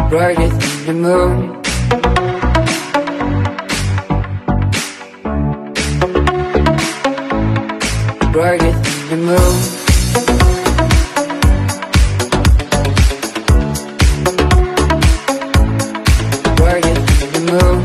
brighter than the moon. Brighter than the moon. Brighter than the moon.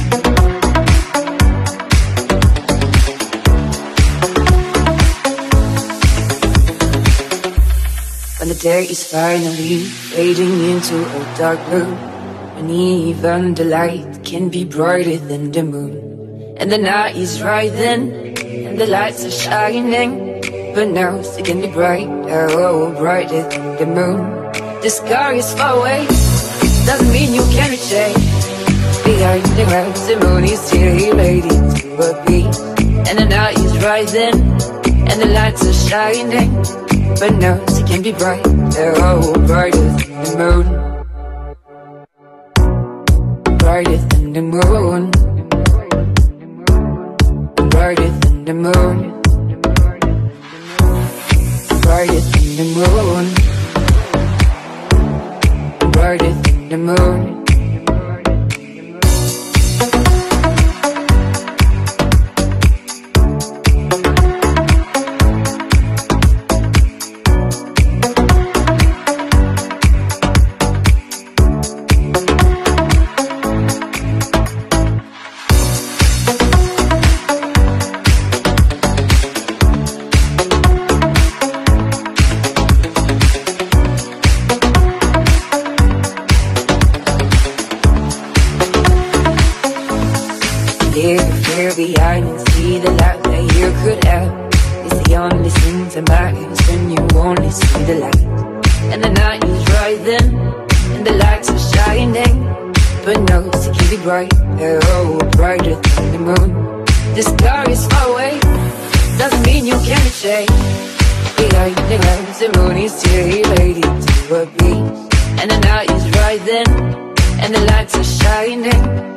When the day is finally fading into a dark blue, and even the light can be brighter than the moon, and the night is right then, and the lights are shining, but now it can be bright, oh, brighter than the moon. The sky is far away, doesn't mean you can't reach it. Behind the clouds, the moon is still waiting to appear, and the night is right then, and the lights are shining, but now it can be bright, oh, brighter than the moon. Brighter than the moon. Brighter than the moon. Brighter than the moon. Brighter than the moon. Here behind and see the light that you could have. It's the only thing that matters when you only see the light. And the night is right then, and the lights are shining, but no, it can be bright, oh, brighter than the moon. The sky is far away, doesn't mean you can't reach it. Behind the clouds, the moon is still waiting to appear, and the night is right then, and the lights are shining,